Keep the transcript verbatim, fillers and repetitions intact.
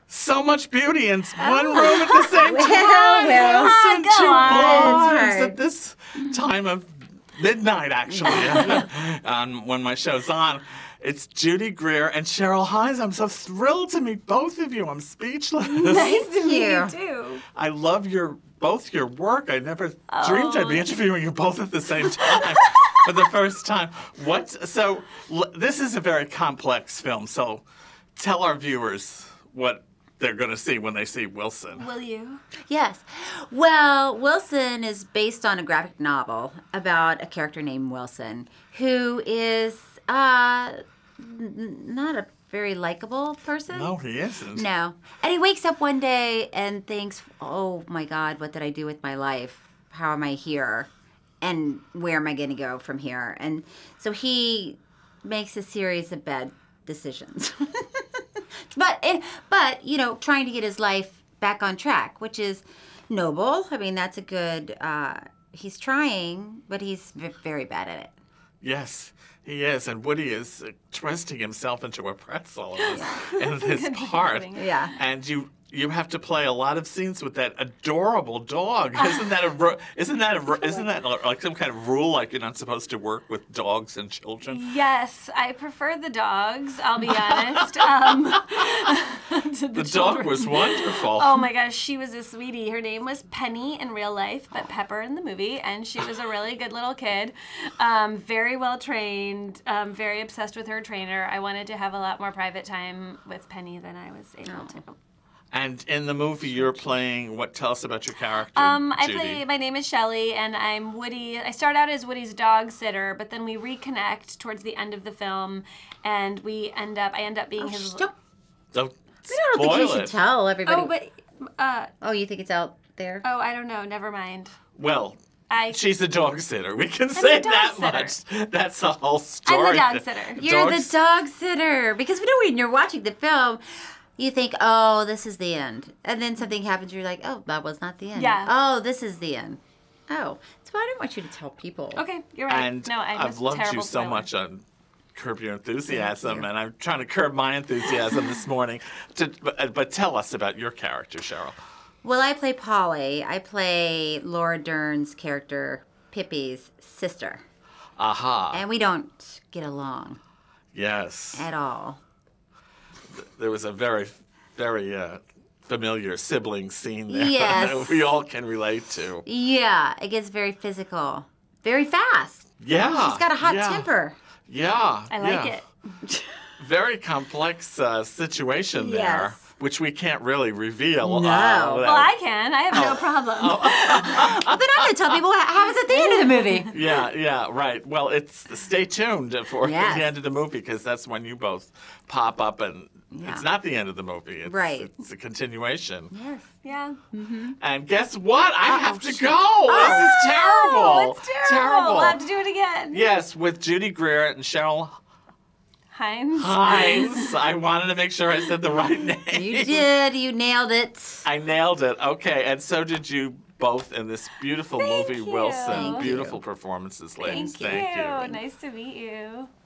so much beauty in one room at the same time. Well, well. Wilson, Go two on. blondes at this time of midnight, actually, um, when my show's on. It's Judy Greer and Cheryl Hines. I'm so thrilled to meet both of you. I'm speechless. Nice to meet you. you, too. I love your both your work. I never Oh. dreamed I'd be interviewing you both at the same time for the first time. What? So l- this is a very complex film. So tell our viewers what they're going to see when they see Wilson. Will you? Yes. Well, Wilson is based on a graphic novel about a character named Wilson who is uh, n- not a very likable person. No, he isn't. No. And he wakes up one day and thinks, oh my God, what did I do with my life? How am I here? And where am I going to go from here? And so he makes a series of bad decisions. but, it, but, you know, trying to get his life back on track, which is noble. I mean, that's a good, uh, he's trying, but he's v- very bad at it. Yes, he is. And Woody is uh, twisting himself into a pretzel in his, in his part. Yeah. And you you have to play a lot of scenes with that adorable dog. Isn't that a ru- isn't that a, ru- isn't that like some kind of rule, like you're not supposed to work with dogs and children? Yes, I prefer the dogs, I'll be honest. Um, to The, dog children. was wonderful. Oh my gosh, she was a sweetie. Her name was Penny in real life, but Pepper in the movie, and she was a really good little kid. Um, very well trained, um, very obsessed with her trainer. I wanted to have a lot more private time with Penny than I was able Oh. to. And in the movie, you're playing what? Tell us about your character, Um, I Judy. play. My name is Shelley, and I'm Woody. I start out as Woody's dog sitter, but then we reconnect towards the end of the film, and we end up. I end up being Oh, his. sh- don't, Don't I don't spoil think you should it. tell everybody. Oh, but. Uh, Oh, you think it's out there? oh, I don't know. Never mind. Well, I. she's a dog sitter. We can say the that dog much. That's the whole story. I'm the dog sitter. You're Dogs- the dog sitter. Because you know when you're watching the film, you think, oh, this is the end. And then something happens, you're like, oh, that was not the end. Yeah. Oh, this is the end. Oh. So I don't want you to tell people. Okay, you're right. And no, I'm I've a loved terrible you so spoiler. much on Curb Your Enthusiasm, you. and I'm trying to curb my enthusiasm this morning. To, but, but tell us about your character, Cheryl. Well, I play Polly. I play Laura Dern's character, Pippi's sister. Aha. And we don't get along Yes. at all. There was a very, very uh, familiar sibling scene there Yes. that we all can relate to. Yeah, it gets very physical. Very fast. Yeah. She's got a hot yeah, temper. Yeah. I like yeah. it. Very complex uh, situation there, Yes. which we can't really reveal. No. Uh, Well, I can. I have no problem. Oh, then I'm going to tell people what happens at the end of the movie. Yeah, yeah, right. Well, it's stay tuned for Yes. the end of the movie because that's when you both pop up, and Yeah. it's not the end of the movie. It's, Right. It's a continuation. Yes. Yeah. And guess what? I have to shit. go. this is terrible. Oh, it's terrible. Terrible. We'll have to do it again. Yes, with Judy Greer and Cheryl Hines. Hines. I wanted to make sure I said the right name. You did. You nailed it. I nailed it. Okay, and so did you both in this beautiful Thank movie, you. Wilson. Thank Beautiful performances, ladies. Thank you. Thank you. Nice to meet you.